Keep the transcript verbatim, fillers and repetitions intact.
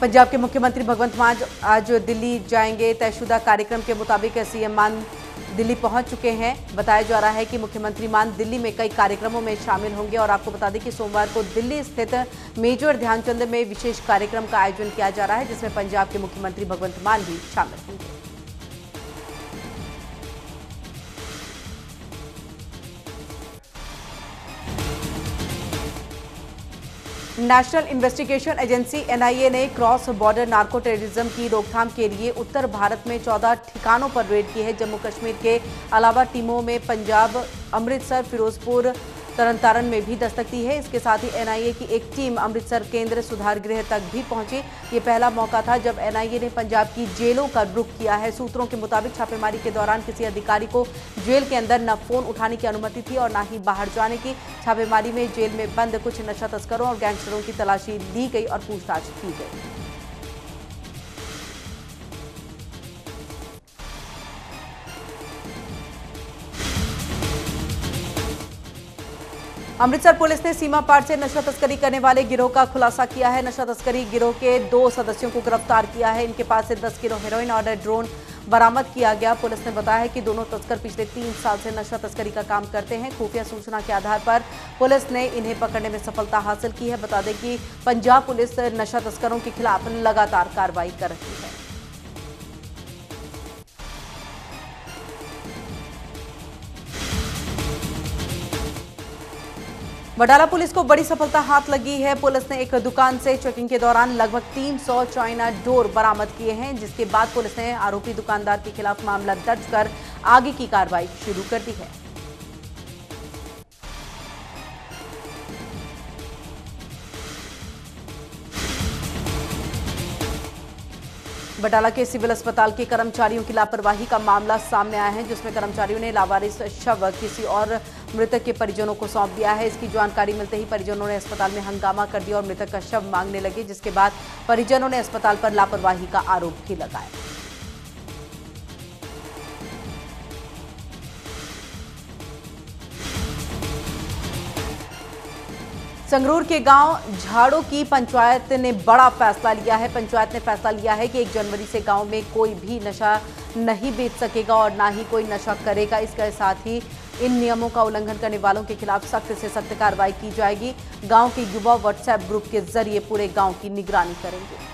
पंजाब के मुख्यमंत्री भगवंत मान आज दिल्ली जाएंगे। तयशुदा कार्यक्रम के मुताबिक सीएम मान दिल्ली पहुंच चुके हैं। बताया जा रहा है कि मुख्यमंत्री मान दिल्ली में कई कार्यक्रमों में शामिल होंगे और आपको बता दें कि सोमवार को दिल्ली स्थित मेजर ध्यानचंद में विशेष कार्यक्रम का आयोजन किया जा रहा है, जिसमें पंजाब के मुख्यमंत्री भगवंत मान भी शामिल होंगे। नेशनल इन्वेस्टिगेशन एजेंसी एनआईए ने क्रॉस बॉर्डर नार्को टेररिज्म की रोकथाम के लिए उत्तर भारत में चौदह ठिकानों पर रेड की है। जम्मू कश्मीर के अलावा टीमों में पंजाब, अमृतसर, फिरोजपुर, तरनतारन में भी दस्तक दी है। इसके साथ ही एनआईए की एक टीम अमृतसर केंद्र सुधार गृह तक भी पहुंची। ये पहला मौका था जब एनआईए ने पंजाब की जेलों का रुख किया है। सूत्रों के मुताबिक छापेमारी के दौरान किसी अधिकारी को जेल के अंदर न फोन उठाने की अनुमति थी और न ही बाहर जाने की। छापेमारी में जेल में बंद कुछ नशा तस्करों और गैंगस्टरों की तलाशी ली गई और पूछताछ की गई। अमृतसर पुलिस ने सीमा पार से नशा तस्करी करने वाले गिरोह का खुलासा किया है। नशा तस्करी गिरोह के दो सदस्यों को गिरफ्तार किया है। इनके पास से दस किलो हेरोइन और ड्रोन बरामद किया गया। पुलिस ने बताया है कि दोनों तस्कर पिछले तीन साल से नशा तस्करी का काम करते हैं। खुफिया सूचना के आधार पर पुलिस ने इन्हें पकड़ने में सफलता हासिल की है। बता दें कि पंजाब पुलिस नशा तस्करों के खिलाफ लगातार कार्रवाई कर रही है। बटाला पुलिस को बड़ी सफलता हाथ लगी है। पुलिस ने एक दुकान से चेकिंग के दौरान लगभग तीन सौ चाइना डोर बरामद किए हैं, जिसके बाद पुलिस ने आरोपी दुकानदार के खिलाफ मामला दर्ज कर आगे की कार्रवाई शुरू कर दी है। बटाला के सिविल अस्पताल के कर्मचारियों की लापरवाही का मामला सामने आया है, जिसमें कर्मचारियों ने लावारिस शव किसी और मृतक के परिजनों को सौंप दिया है। इसकी जानकारी मिलते ही परिजनों ने अस्पताल में हंगामा कर दिया और मृतक का शव मांगने लगे, जिसके बाद परिजनों ने अस्पताल पर लापरवाही का आरोप भी लगाया। संगरूर के गांव झाड़ो की पंचायत ने बड़ा फैसला लिया है। पंचायत ने फैसला लिया है कि एक जनवरी से गांव में कोई भी नशा नहीं बेच सकेगा और ना ही कोई नशा करेगा। इसके साथ ही इन नियमों का उल्लंघन करने वालों के खिलाफ सख्त से सख्त कार्रवाई की जाएगी। गांव के युवा व्हाट्सएप ग्रुप के जरिए पूरे गांव की निगरानी करेंगे।